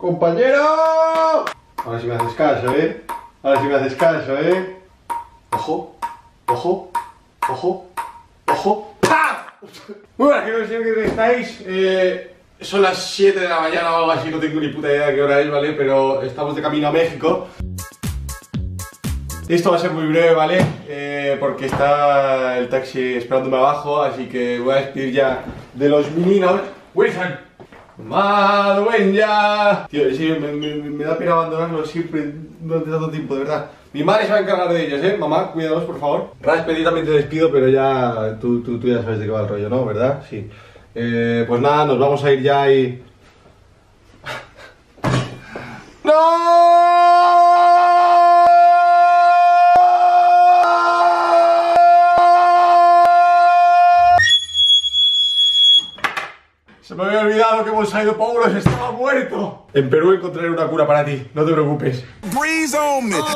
¡Compañero! Ahora sí me haces caso, Ahora sí me haces caso, Ojo, ojo, ojo, ojo. ¡Ah! Muy buenas, quiero decir que estáis. Son las 7 de la mañana o algo así, no tengo ni puta idea de qué hora es, ¿vale? Pero estamos de camino a México. Esto va a ser muy breve, ¿vale? Porque está el taxi esperándome abajo, así que voy a despedir ya de los meninos. Wilson, ¡Madueña! Tío, sí, me da pena abandonarlos siempre durante tanto tiempo, de verdad. Mi madre se va a encargar de ellos, Mamá, cuídalos, por favor. Raspedir también te despido, pero ya tú ya sabes de qué va el rollo, ¿no? ¿Verdad? Sí. Pues nada, nos vamos a ir ya y... ¡No! Se me había olvidado que hemos salido Paulos, estaba muerto. En Perú encontraré una cura para ti, no te preocupes. Breeze on me.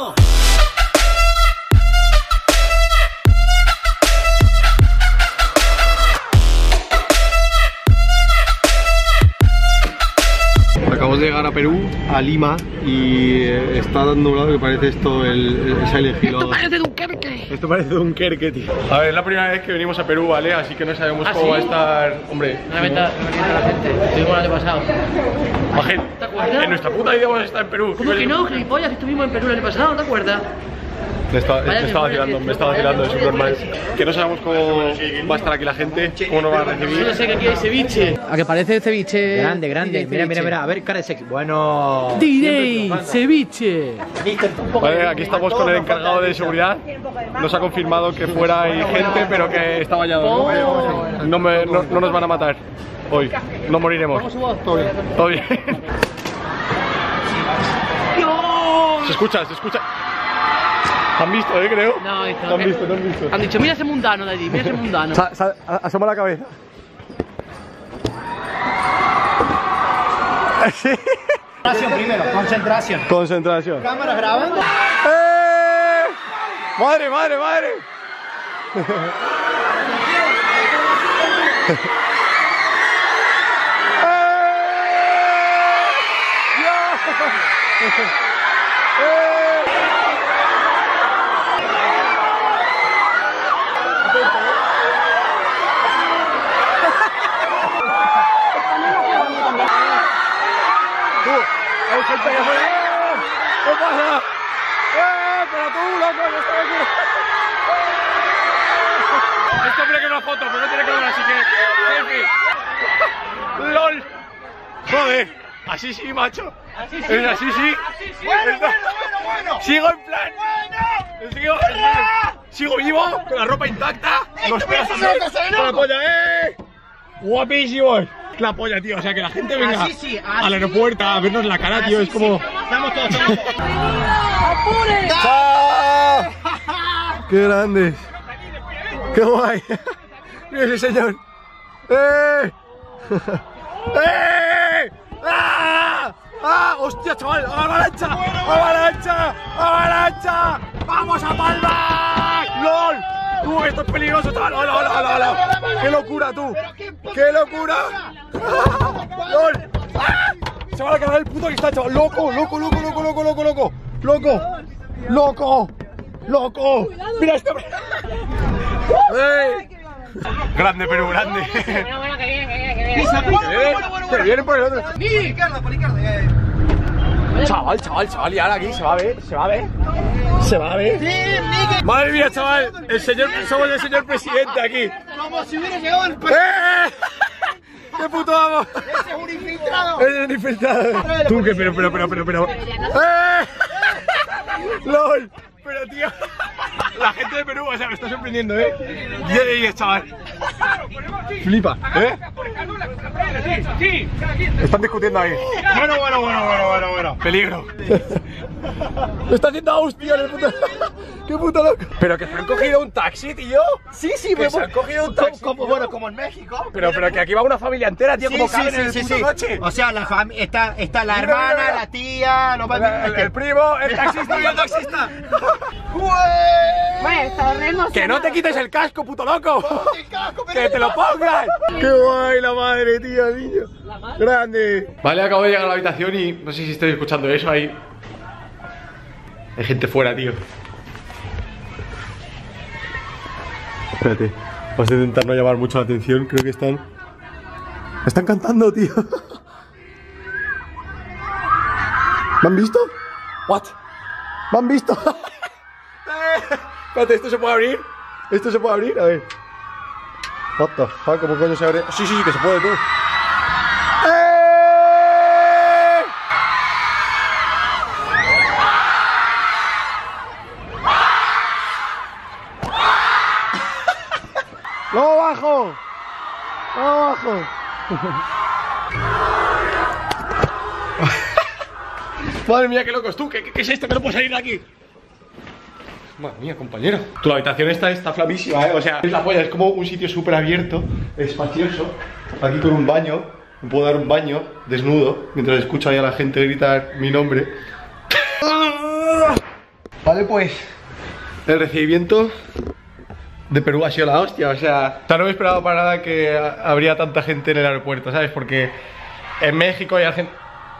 Acabamos de llegar a Perú, a Lima, y está dando un lado que parece esto el Silent Hill. Esto parece Dunkerque. Esto parece Dunkerque, tío. A ver, es la primera vez que venimos a Perú, ¿vale? Así que no sabemos cómo va a estar. Hombre, no me la gente. Estuvimos el año pasado. Majel, ¿Te acuerdas? En nuestra puta vida vamos a estar en Perú. ¿Cómo que no, gilipollas? Que estuvimos en Perú el año pasado, ¿no te acuerdas? Me estaba vacilando, es normal. Que no sabemos cómo va a estar aquí la gente, cómo nos va a recibir. Yo sé que aquí hay ceviche. ¿A que parece ceviche? Grande, grande. Mira, a ver, cara de sexy. Bueno. ¡Direi! ¡Ceviche! Vale, aquí estamos con el encargado de seguridad. Nos ha confirmado que fuera hay gente, pero que está vallado. No nos van a matar hoy. No moriremos. Todo bien. Todo bien. Se escucha. ¿Te han visto, creo? No, ¿Te han visto? Han dicho, mira ese mundano de allí, mira ese mundano. Asoma la cabeza. Sí. Concentración primero, concentración. Concentración. Cámara grabando. ¡Madre! ¡Hay gente que fue! ¿Qué pasa? ¡Pero tú, loco! ¡No estoy aquí! Este hombre que una foto, pero no tiene cámara, así que... ¡Selfie! ¡Lol! ¡Joder! Así sí, macho. Así sí. Así sí. Bueno. Sigo en plan. Sigo vivo, con la ropa intacta. Los pelos también. Con la polla, Guapísimos. La polla, tío. O sea, que la gente venga al aeropuerto a vernos la cara, tío. Es como... Estamos todos. ¡Chao! ¡Qué grandes! ¡Qué guay! ¡Mira ese señor! ¡Ah! ¡Ah! ¡Hostia, chaval! ¡Avalancha! ¡Avalancha! ¡Vamos a Palma! ¡Lol! ¡Tú, esto es peligroso, chaval! ¡Hola! ¡Qué locura, tú! ¡Qué locura! ¡Lol! ¡Ah! Se va a acabar el puto que está, chaval. ¡Loco! ¡Mira este hombre! Grande, Perú, grande. Bueno, que bien. Que viene por el otro. Por izquierda. Chaval, y ahora aquí se va a ver. Madre mía, chaval, somos el señor presidente aquí. Como si hubiera llegado el ¡Qué puto amo! Ese es un infiltrado. Tú que, pero. ¡Lol! Pero tío, la gente de Perú, o sea, me está sorprendiendo, 10 de 10, chaval. Flipa, Están discutiendo ahí. Bueno. Peligro. Lo está haciendo Austin, el puto. ¡Qué puto loco! Pero que se han cogido un taxi, tío. Sí, que se han cogido un taxi. Como en México. Pero que aquí va una familia entera, tío, como caben en el puto coche. O sea, está la hermana, la tía, el primo, el taxista y el taxista. Bueno, está re emocionado. ¡Que no te quites el casco, puto loco! ¡Que te lo pongas! ¡Qué guay la madre, tío, niño! ¡Grande! Vale, acabo de llegar a la habitación y no sé si estoy escuchando eso ahí. Hay gente fuera, tío. Espérate, vamos a intentar no llamar mucho la atención. Creo que están cantando, tío. ¿Me han visto? ¿What? ¿Me han visto? Espérate, ¿esto se puede abrir? ¿Esto se puede abrir? A ver. What the fuck, ¿cómo coño se abre? Sí, sí, sí, que se puede, tú. ¡Luego abajo! ¡Luego abajo! Madre mía, qué locos tú. ¿Qué es esto? Que no puedo salir de aquí. Madre mía, compañero. Tu habitación está flamísima, O sea, es la polla. Es como un sitio súper abierto, espacioso. Aquí con un baño. Me puedo dar un baño desnudo mientras escucho ahí a la gente gritar mi nombre. Vale, pues el recibimiento de Perú ha sido la hostia. O sea, no me esperaba para nada que habría tanta gente en el aeropuerto, ¿sabes? Porque en México hay gente...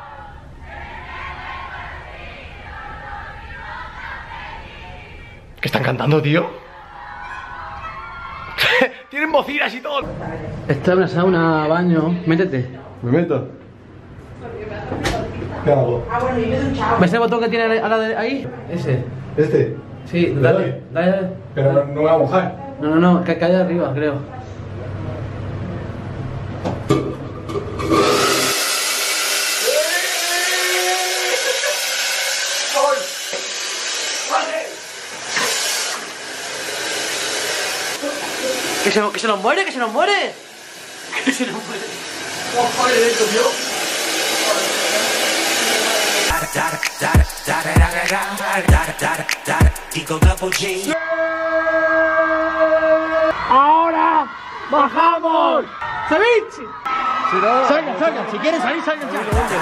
¿Qué están cantando, tío? Tienen bocinas y todo. Está en una sauna, baño. Métete. ¿Me meto? ¿Qué hago? ¿Ves el botón que tiene a la de ahí? Ese. ¿Este? Sí, dale. Pero no me voy a mojar. No, que cae arriba, creo. ¡Que se nos muere! ¡Que se nos muere! ¡Que se nos muere! ¡Joder, esto, tío! ¡Ahora bajamos! ¡Ceviche! Salgan, si quieren salir, salgan.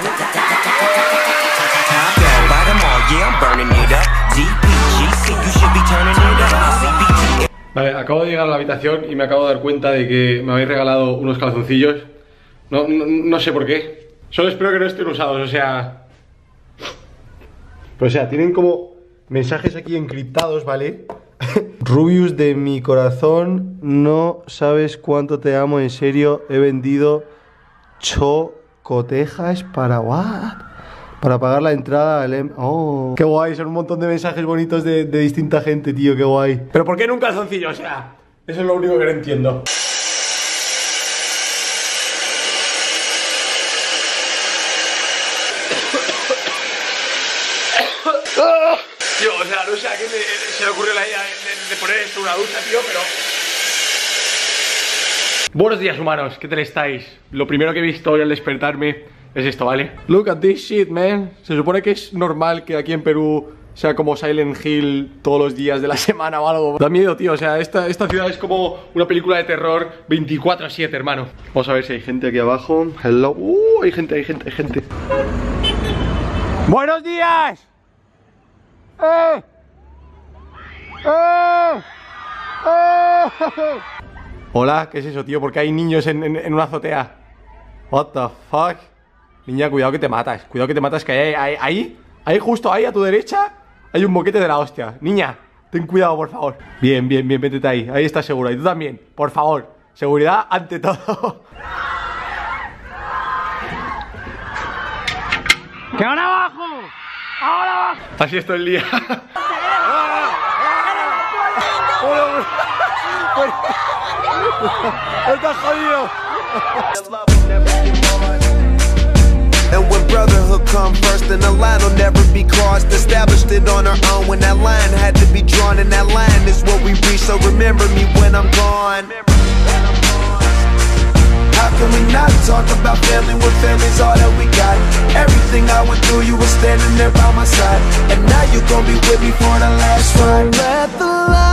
Vale, acabo de llegar a la habitación y me acabo de dar cuenta de que me habéis regalado unos calzoncillos. No sé por qué. Solo espero que no estén usados, o sea... Pues o sea, tienen como mensajes aquí encriptados, ¿vale? Rubius de mi corazón, no sabes cuánto te amo, en serio, he vendido chocotejas para... ¿what? Para pagar la entrada al... ¡Oh! ¡Qué guay! Son un montón de mensajes bonitos de distinta gente, tío, qué guay. ¿Pero por qué en un calzoncillo? O sea, eso es lo único que no entiendo. Tío, o sea, no sé a quién se le ocurrió la idea de poner esto en una ducha, tío, pero... Buenos días, humanos, ¿qué tal estáis? Lo primero que he visto hoy al despertarme es esto, ¿vale? Look at this shit, man. Se supone que es normal que aquí en Perú sea como Silent Hill todos los días de la semana o algo. Da miedo, tío, o sea, esta ciudad es como una película de terror 24/7, hermano. Vamos a ver si hay gente aquí abajo. Hello. Hay gente. ¡Buenos días! Hola, ¿qué es eso, tío? ¿Por qué hay niños en una azotea? What the fuck? Niña, cuidado que te matas. Cuidado que te matas, que ahí, justo ahí a tu derecha, hay un boquete de la hostia. Niña, ten cuidado, por favor. Bien, métete ahí. Ahí estás segura. Y tú también, por favor. Seguridad ante todo. ¡Que ahora abajo! ¡Ahora abajo! Así es todo el día. ¡Estás jodido! And when brotherhood come first, then the line will never be crossed. Established it on our own when that line had to be drawn, and that line is what we reach. So remember me when I'm gone. How can we not talk about family when family's all that we got? Everything I went through, you were standing there by my side, and now you're gonna be with me for the last ride. Let the light